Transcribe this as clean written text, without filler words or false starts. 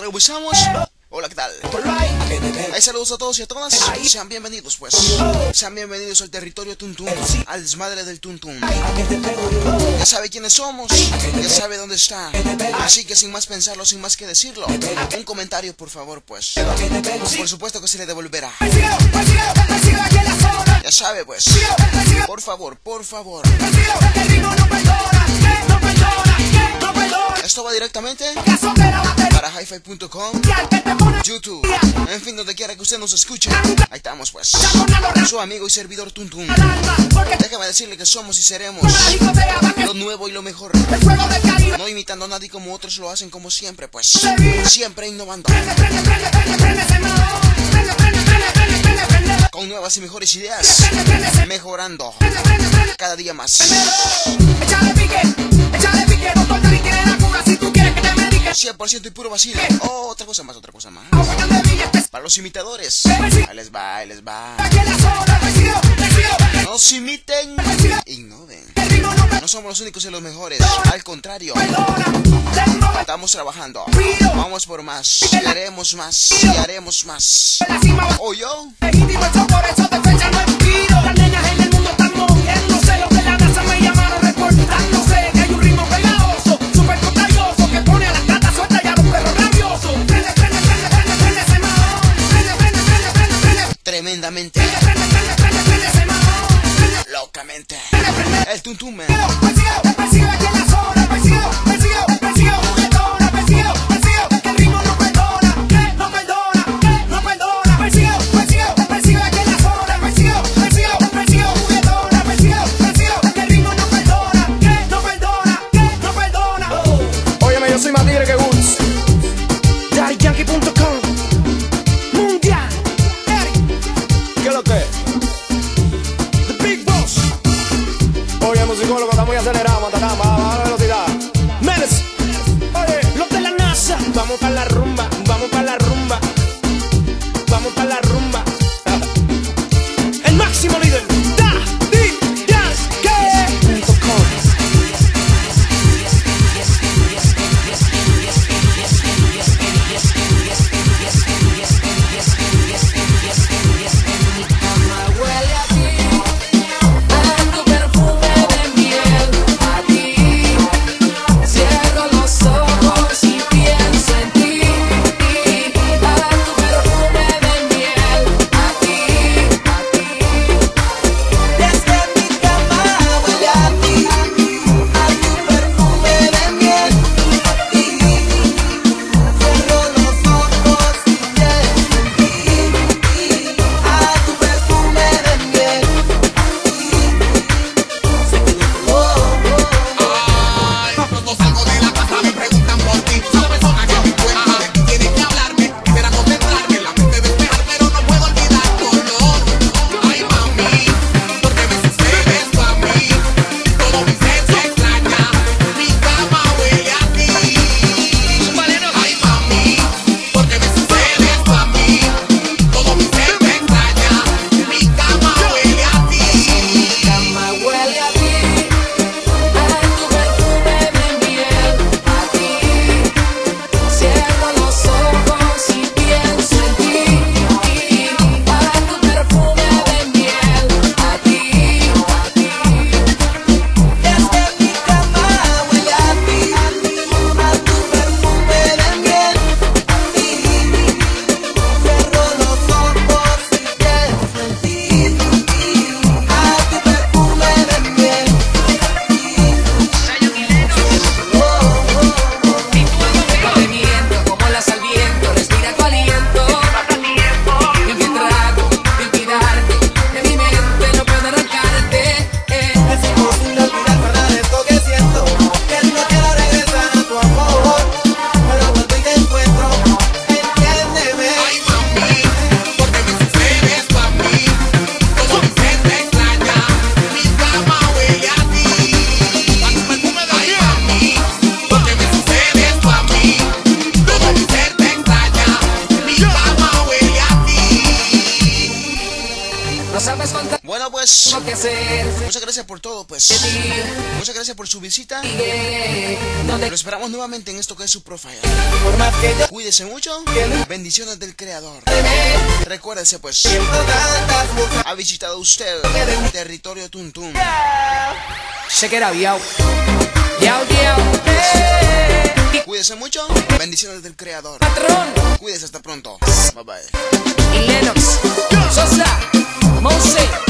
comenzamos. Hola, ¿qué tal? Hay saludos a todos y a todas. Sean bienvenidos, pues. Sean bienvenidos al territorio Tuntún, al desmadre del Tuntún. Ya sabe quiénes somos, ya sabe dónde está. Así que sin más pensarlo, sin más que decirlo, un comentario, por favor, pues. Por supuesto que se le devolverá. Ya sabe, pues. Por favor, por favor. Esto va directamente para hifi.com, YouTube, en fin, donde quiera que usted nos escuche. Ahí estamos, pues. Su amigo y servidor Tuntún. Déjame decirle que somos y seremos lo nuevo y lo mejor. No imitando a nadie como otros lo hacen, como siempre, pues. Siempre innovando. Con nuevas y mejores ideas. Mejorando cada día más. 100% y puro vacío. Oh, otra cosa más, otra cosa más. Para los imitadores, ahí les va, ahí les va. No se imiten, innoven. No somos los únicos y los mejores. Al contrario, estamos trabajando. Vamos por más. Y haremos más. Y haremos más. ¿O yo? Las nenas en el mundo están moviéndose. Los de la NASA me llamaron reportándose que hay un ritmo pegajoso, súper contagioso, que pone a las gatas sueltas y a los perros rabiosos. Prende, prende, prende, prende, prende ese mahón. Prende, prende, prende, prende, prende. Tremendamente. Prende, prende, prende, prende, prende ese mahón. Locamente. Prende, prende. El Tuntún Man. Persigo aquí en la zona. Persigo, juguetona. Persigo, que el ritmo no perdona. Que no perdona, que no perdona. Persigo aquí en la zona. Persigo, juguetona. Persigo, que el ritmo no perdona. Que no perdona, que no perdona. Óyeme, yo soy más tigre que Woods. DaddyYankee.com Mundial. ¿Qué es lo que es? The Big Boss. Oye, musicólogo, está muy acelerado, matatama, baja la velocidad. Menes. Oye, los de la NASA. Vamos para la rumba, vamos para la rumba. Vamos para la rumba. El máximo líder. Cierro los ojos y pienso en ti. pues, Lo que hacer muchas gracias por todo, pues. de ti. Muchas gracias por su visita. No te Lo esperamos nuevamente en esto que es su profile. por más que yo Cuídese mucho. Bendiciones del Creador. me Recuérdese, pues, siento tantas cosas. ha visitado usted territorio Tuntum. Check it out, yo. Yo, yo. Cuídese mucho. Bendiciones del Creador. Patrón Cuídese hasta pronto. Bye bye. y Lennox. Sosa. Monse.